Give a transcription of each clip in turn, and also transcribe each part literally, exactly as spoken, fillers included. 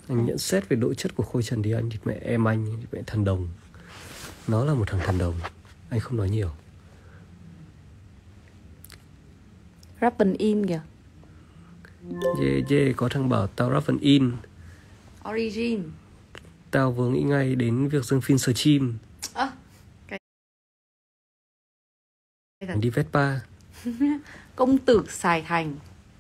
Anh nhận xét về độ chất của Khôi Trần thì anh thì mẹ em anh thì mẹ thần đồng. Nó là một thằng thần đồng. Anh không nói nhiều. Raven in kìa. Yeah, yeah, có thằng bảo tao Raven in. Origin. Tao vừa nghĩ ngay đến việc dâng phim stream. À, cái... Đi Vespa. Công tử Sài Thành.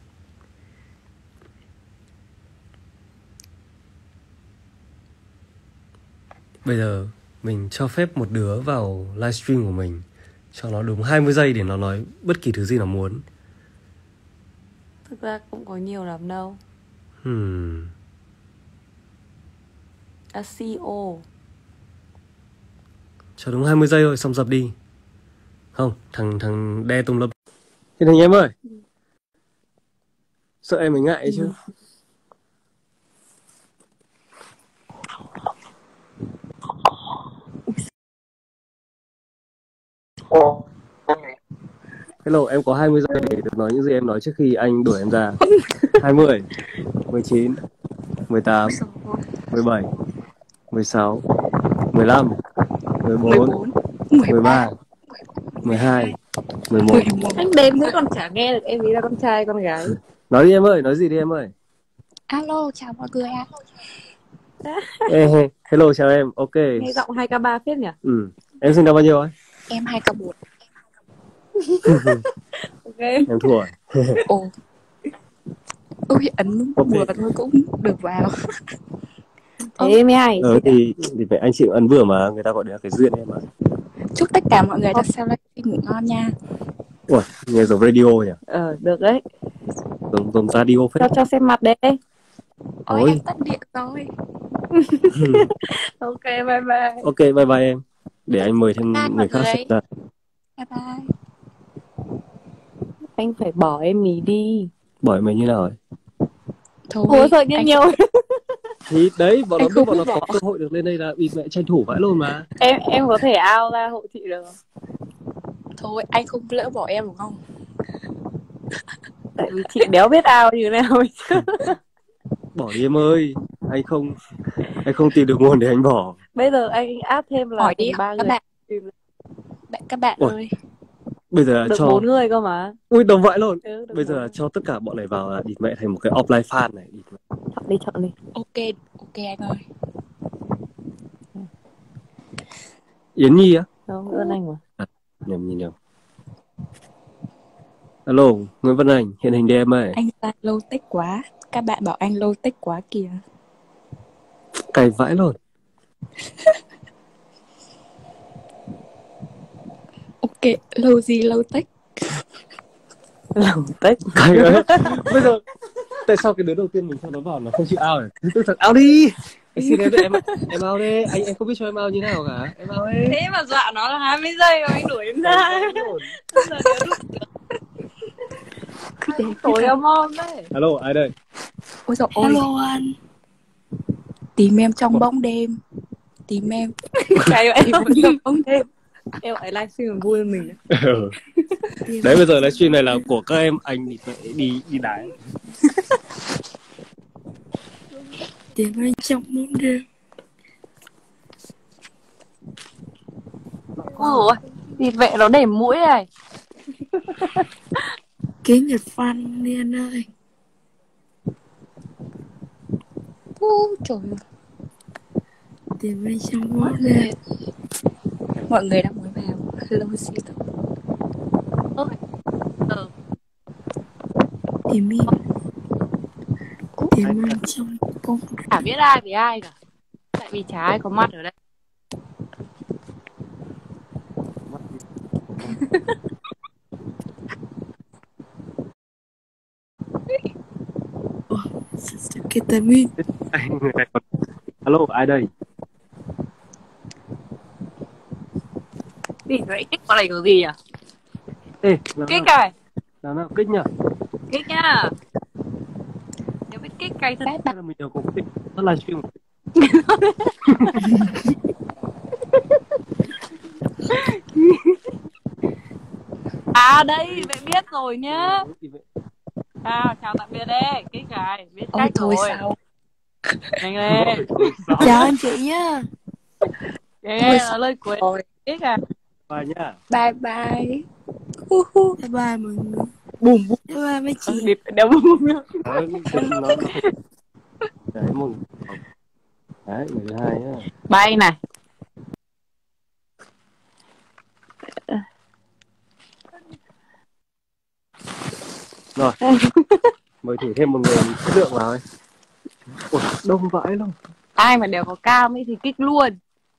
Bây giờ mình cho phép một đứa vào livestream của mình, cho nó đúng hai mươi giây để nó nói bất kỳ thứ gì nó muốn. Thực ra cũng có nhiều lắm đâu. Hmm. A xê e ô. Cho đúng hai mươi giây thôi xong dập đi. Không, thằng thằng đe tung lâm. Thiên Thành em ơi. Sợ em mới ngại chứ. Hello, em có hai mươi giây để được nói những gì em nói trước khi anh đuổi em ra. hai mươi, mười chín, mười tám, mười bảy, mười sáu, mười lăm, mười bốn, mười ba, mười hai, mười một. Anh đếm thế còn chả nghe được em ý là con trai con gái. Nói đi em ơi, nói gì đi em ơi. Alo, chào mọi người ạ. Ê, hey, hello, chào em, ok. Nghe giọng hai k ba phết nhỉ? Ừ, em sinh năm bao nhiêu ấy? Em hai k một. Ok. Em thua. Ồ. Ôi, ấn Okay. vừa thôi cũng được vào. Thế mới hay. Ờ thì, thì phải anh chị ấn vừa mà, người ta gọi là cái duyên em mà. Chúc tất cả mọi người đã xem livestream ngủ ngon nha. Ủa, nghe giống radio nhỉ? Ờ, được đấy. Giống, giống radio phết. Cho cho xem mặt đấy. Ôi, Ôi. em tắt điện rồi. Ok, bye bye. Ok, bye bye em. Để anh mời thêm Bye người mọi khác người. xem ra. Bye bye. Anh phải bỏ em ý đi. Bỏ mày như nào rồi? Thôi, Ủa sợ nhiên anh... nhiều. Thì đấy, bọn nó Anh biết không bọn nó bỏ. có cơ hội được lên đây là bịt mẹ tranh thủ vãi luôn mà. Em em có thể out ra hộ chị được không? Thôi, anh không lỡ bỏ em đúng không? Tại vì chị đéo biết out như thế nào chứ. Bỏ đi em ơi. Anh không anh không tìm được nguồn để anh bỏ. Bây giờ anh add thêm là Hỏi đi ba các người. bạn. Bạn các bạn Ôi. ơi. Bây giờ là Được cho bốn người cơ mà. Ui đồng vãi luôn. Ừ, bây giờ là cho tất cả bọn này vào là địt mẹ thành một cái offline fan này. Chọn đi, chọn đi. Ok, ok anh ơi. Yến Nhi á? Không, Nguyễn Văn Anh mà. À, nhầm nhìn nhầm. Alo, Nguyễn Văn Anh, hiện hình đi em ơi. Anh ta lâu tích quá. Các bạn bảo anh lâu tích quá kìa. Cày vãi luôn. Ok, lâu gì lâu tích. Lâu tích. Cày ấy. Bây giờ tại sao cái đứa đầu tiên mình cho nó vào nó không chịu out rồi? Thứ tư thằng out đi. Anh xin em em em out đi, anh em không biết cho em out như nào cả. Em out đi. Thế mà dọa nó là hai mươi giây rồi anh đuổi em ra. Tối em mom đấy. Alo, ai đây? Ôi dồi ôi. Hello anh. Tìm em trong bóng đêm. Tìm em. Cái em trong bóng đêm. Em lại livestream vui hơn mình. Ừ. Đấy bây giờ livestream này là của các em, anh đi đi đi đái. Tìm em trong bóng đêm. Ôi, thịt vệ nó để mũi này. Kiến Nhật Văn đi anh ơi. Ú, trời ơi. Tìm em trong bóng đêm. Mọi người đang mới vào. Hello xin lỗi. Ôi. Ừ. Tìm em. Tìm em trong bóng đêm. Chả biết ai với ai cả. Tại vì chả ai có mặt ở đây. Ketamin. Alo, ai đây? Đi vậy kích con này kiểu gì nhỉ? Ê, Kích này. Nào nào, kích nhá. Kích nhá. Nếu biết kích cay thật. Thế là mình đều có kích. Nó livestream. À đây, vậy biết rồi nhá. À, chào tạm biệt đấy. Kích này, biết Ôi cách thôi rồi. sao? Nhanh lên. Chào anh chị nhá. Ghê là lời cuối biết à. Bye nhá. Bye bye. Uh -huh. Bye bye mọi người. Bùm bùm. Bye bye mấy chị. Điệp đéo bùm bùm nữa. Đấy, nó, nó... Đấy, một... Đấy, người thứ hai nhá. Bay này. Rồi. Mời thử thêm một người chất lượng vào ấy. Ủa, đông vãi luôn. Ai mà đều có cam ấy thì kích luôn.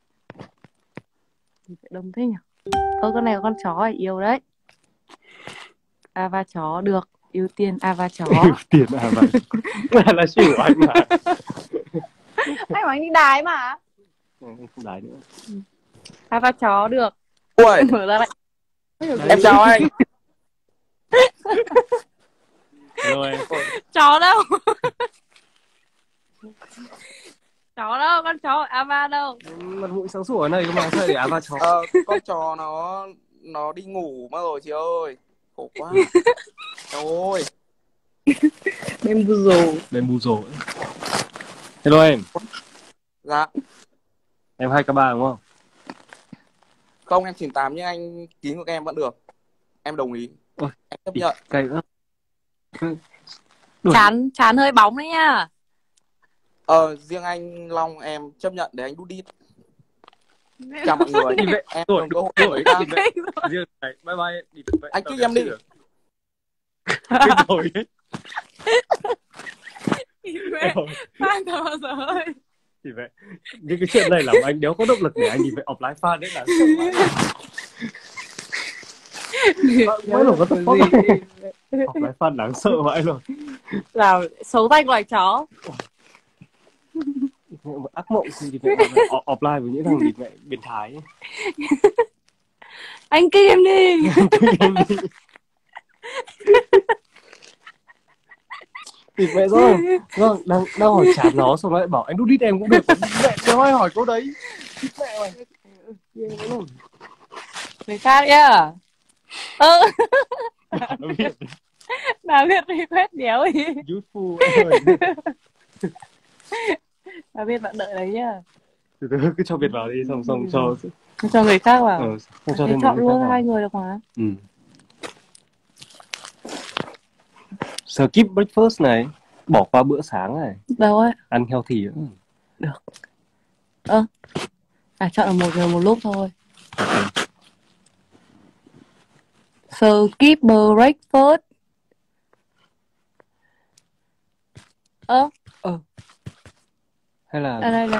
Thì phải đông thế nhỉ. Ơ con này có con chó này yêu đấy. Ava chó được. Ưu tiên Ava chó. Ưu tiên Ava. Là là xỉu anh mà. Anh bảo anh đi đái mà. Ừ, không đái nữa. Ava chó được. Ui, Mở ra lại. em chào anh. Rồi. Chó đâu? Chó đâu? Con chó Ava đâu? Mặt mũi sáng sủa ở đây mà sao để Ava chó? Ờ, con chó nó nó đi ngủ mất rồi chị ơi. Khổ quá. Trời ơi. Bên bù rồ. Bên bù rồ. Hello em. Dạ. Em hai k ba đúng không? Không, em chín tám nhưng anh ký của em vẫn được. Em đồng ý. Ôi, em chấp nhận. Cay quá. Chán, chán hơi bóng đấy nha. Ờ, riêng anh Long em chấp nhận để anh đút đít. Chào mọi người. Đi vệ. Em Rồi, dùng cơ hội rồi, mới đi ra. vệ. Riêng này, bye bye. Đi vệ. Anh kích em đi. Kích rồi. Đi vệ. Phan cả bao giờ ơi. Đi vệ. Những cái chuyện này làm anh đéo có động lực để anh đi vệ offline fan đấy là sợ quá. Mới lổ có tập gì. Offline fan đáng sợ vậy luôn. Là xấu tay loài chó. Ác mộng khi đi vệ offline với những thằng đi vệ biến thái ấy. Anh kêu em đi. Thì mẹ rồi, vâng, đang, đang hỏi chán nó, xong nó lại bảo anh đút đít em cũng được. Mẹ đéo ai hỏi câu đấy. Mẹ mày. Người khác nhá. Ơ. Nó biết. Nào biết đi quét đéo đi. Youthful em ơi. Nào biết bạn đợi đấy nhá. Từ từ cứ cho Việt vào đi, xong xong cho... Cho người khác vào. Ờ, xong cho Thế thêm chọn người khác luôn vào. hai người được mà. Ừ. Skip breakfast này, bỏ qua bữa sáng này, Đâu ấy? ăn healthy nữa. Được. Ơ. À chọn là một người một lúc thôi. Skip breakfast. Ơ. Ờ. Hay là... À đây này.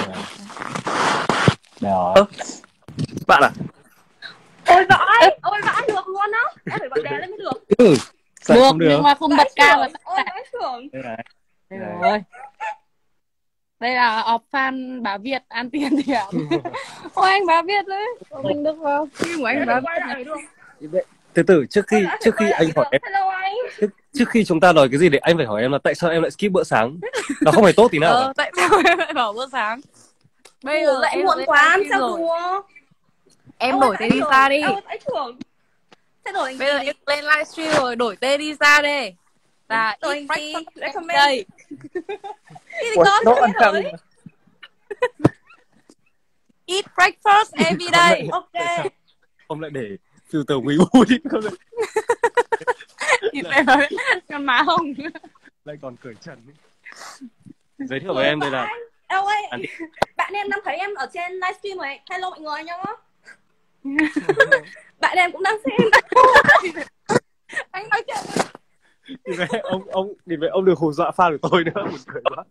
Đó. Ơ. Bạn à? Ôi vãi, ôi vãi được luôn á. Em phải bật đèn lên mới được. Ừ. Sao Được, không được? nhưng mà không bật cao mà. Ôi vãi thưởng. Đây này. Đây rồi. Đây là off fan bà Việt ăn tiền thì ạ. Ôi anh bà Việt đấy. Mình được không? Phim của anh bà Việt. Từ từ, trước khi trước khi anh hỏi em, Hello anh. trước, trước khi chúng ta nói cái gì để anh phải hỏi em là tại sao em lại skip bữa sáng? Nó không phải tốt tí nào. Ờ, tại sao em lại bảo bữa sáng? Bây giờ lại em muộn lên quá, livestream sao rồi. đùa. Em đổi tên đi xa đi. Ôi vãi thưởng. Thế đổi anh Bây giờ gì? em lên livestream rồi, đổi tên đi xa đi. Là Đổi Eat anh gì? Breakfast Recommend. đây. Cái gì con? Nó Sao ăn biết căng. rồi? Eat breakfast every day. Ok. Ông lại để filter quý bù đi, không lại, Thịt em ơi, con má không? lại còn cởi trần. Giới thiệu với em đây là Đâu ơi, Anh... bạn em đang thấy em ở trên livestream rồi. Hello mọi người nhá. Bạn em cũng đang xem. Anh nói chuyện. thì về ông ông thì về ông được hù dọa fan của tôi nữa, buồn cười quá.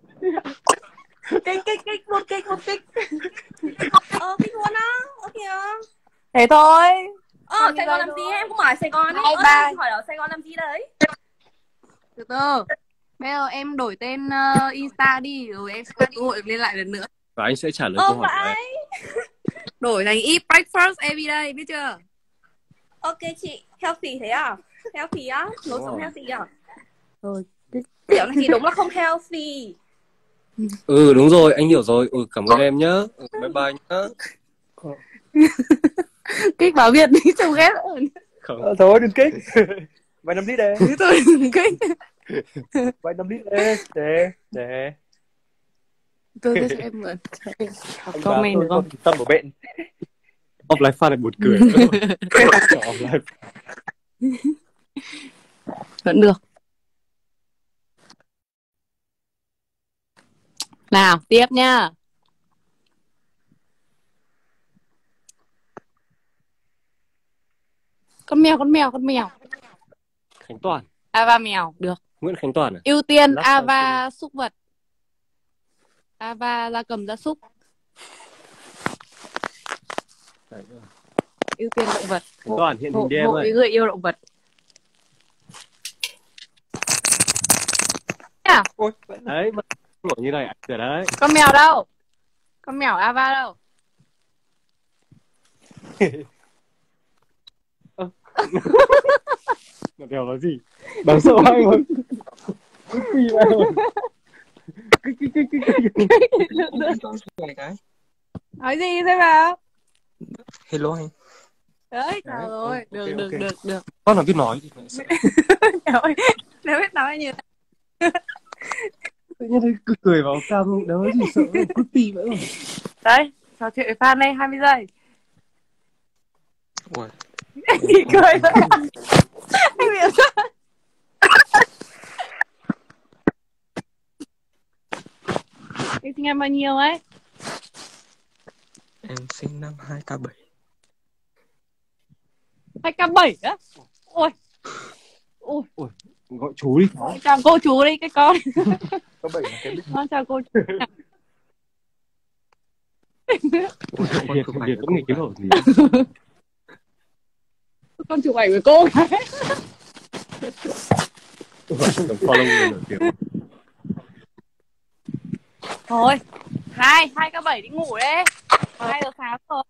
Kích kích kích một kích một kích. Ờ kích luôn á. Ok á. Thế thôi. Ờ Sài Gòn làm gì em cũng hỏi Sài Gòn ấy. Hai Ờ, ba. em hỏi ở Sài Gòn làm gì đấy. Từ từ. Bây giờ em đổi tên uh, Insta đi rồi em sẽ có cơ hội liên lại lần nữa. Và anh sẽ trả lời Ờ câu hỏi của em. vãi. Đổi thành Eat Breakfast every day, biết chưa? Ok chị, healthy thế à? Healthy á? Lối Đúng sống rồi. healthy à? Rồi. Kiểu này thì đúng là không healthy. Ừ đúng rồi, anh hiểu rồi. Ừ cảm ơn em nhá. Ừ, bye bye nhá. Kích bảo Việt đi trông ghét. Không. Ờ, thôi đừng kích. Vài năm đi đây. Thôi đừng kích. Vài năm đi đây. Để để Tôi tôi cho em mượn. Cho em đọc Anh comment Bá được không? Tâm ở bên. Offline fan này buồn cười. Offline. Vẫn được. Nào, tiếp nha. Con mèo, con mèo, con mèo. Khánh Toàn. Ava mèo, được. Nguyễn Khánh Toàn à? Ưu tiên Last Ava súc vật. Ava gia cầm gia súc. Ưu tiên động vật. Khánh Toàn hiện Hộ, hình đi em hộ ơi. những người yêu động vật. À, Ôi, Đấy, vẫn nổi như này ảnh rồi đấy. con mèo đâu? Con mèo Ava đâu? Con mèo nói gì? Đáng sợ hay không? Cứ phi lại rồi. Cứ cứ cứ cứ cái. Nói gì thế vào? Hello anh. Đấy, chào rồi. Được, okay, được, okay. được, được. Con là biết nói thì phải sợ. Trời ơi, nếu biết nói như Tự nhiên thấy cứ cười vào cam, đó gì sợ, cứ phi vậy rồi. đấy, trò chuyện với fan đây, hai mươi giây. Ui. Gì cười vậy? Anh bị sao? Anh sinh năm bao nhiêu ấy? Em sinh năm hai k bảy. hai k bảy á? Ôi. Ôi. Ôi, gọi chú đi. Chào cô chú đi, cái con. Có bảy là cái đích. Con chào cô chú. Việt, Việt vẫn nghịch kiếm hổ gì. Con chụp ảnh với cô cái. Follow người nổi tiếng. Thôi, hai, hai k bảy đi ngủ đấy. Hai giờ sáng rồi.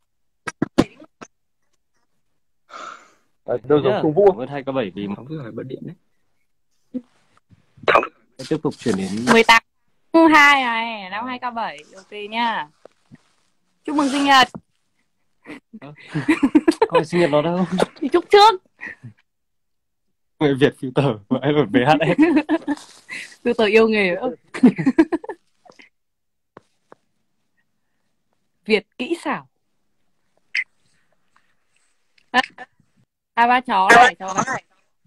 À, đâu rồi công vụ. Cảm ơn hai k bảy vì Không cứ hỏi bật điện đấy. tiếp tục chuyển đến mười tám hai này, năm hai k bảy. Ok nha. Chúc mừng sinh nhật. coi sinh nhật nó đâu. Thì chúc trước. Người Việt filter và em ở vê hát ét. Filter yêu nghề nữa. Việt kỹ xảo. À, à ba chó này, chó này.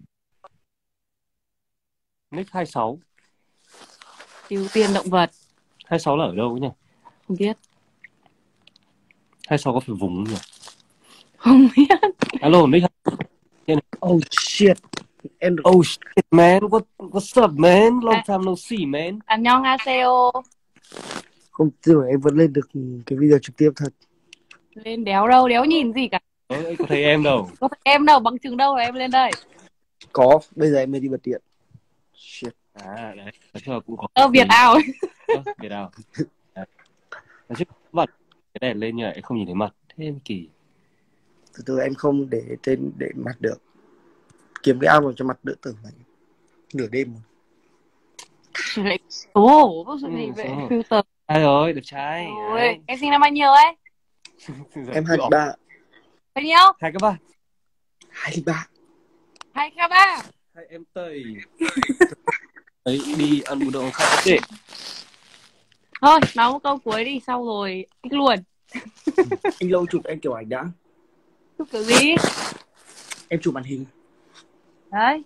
Nick hai sáu. Ưu tiên động vật. hai mươi sáu là ở đâu nhỉ? Không biết. hai mươi sáu có phải vùng không nhỉ? Không biết. Alo, Nick. Oh shit. Em được... Oh shit, man. What, what's up, man? Long time no see, man. Annyeonghaseyo. Không tưởng em vẫn lên được cái video trực tiếp thật. Lên đéo đâu, đéo nhìn gì cả. Ờ, anh có thấy em đâu. Có thấy em đâu, bằng chứng đâu là em lên đây. Có, bây giờ em mới đi bật điện. Shit. À, đấy. Nói chung là cũng có. Ờ, Việt Ảo. Ờ, Việt Ảo. Nói chung mặt cái đèn lên như vậy không nhìn thấy mặt. Thế em kỳ. Từ từ em không để trên để mặt được. Kiếm cái ao vào cho mặt đỡ tưởng này. Nửa đêm rồi. Ồ, bác sĩ gì Ừ, vậy? sao? Filter. Ai rồi, đẹp trai. Ôi, em sinh năm bao nhiêu ấy? Em hai mươi ba. Bao nhiêu? Hai các bạn. hai mươi ba. Hai k ba. Hai em Tây. Đấy, đi ăn bún đậu khác để. Thôi, nói một câu cuối đi, sau rồi thích luôn. Anh lâu chụp em kiểu ảnh đã. Chúc kiểu gì? Em chụp màn hình. Đấy.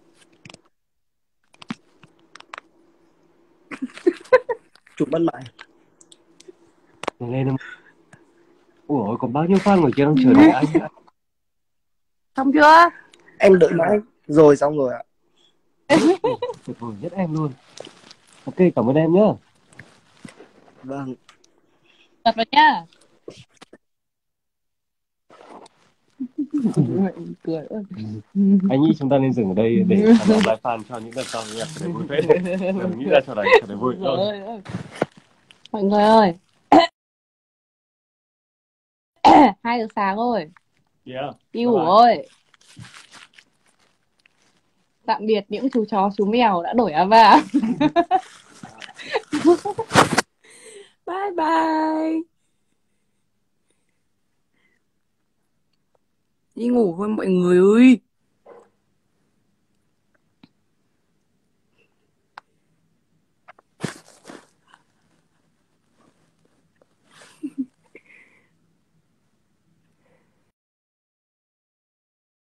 Chụp bắt mại. Lên em. Ủa, còn bao nhiêu fan người kia đang chờ đợi anh. Xong chưa? Em đợi mãi. Rồi xong rồi ạ. Tuyệt vời nhất em luôn. Ok, cảm ơn em nhá. Vâng. Thật rồi nhá. Cười. Anh nghĩ chúng ta nên dừng ở đây để làm live fan cho những đợt sau nhé. Để vui phết. Nghĩ ra trò này trò này vui. Rồi. Mọi người ơi. Hai giờ sáng rồi. Yeah. Đi ngủ rồi. Tạm biệt những chú chó chú mèo đã đổi áo vào. Bye bye. Đi ngủ thôi mọi người ơi.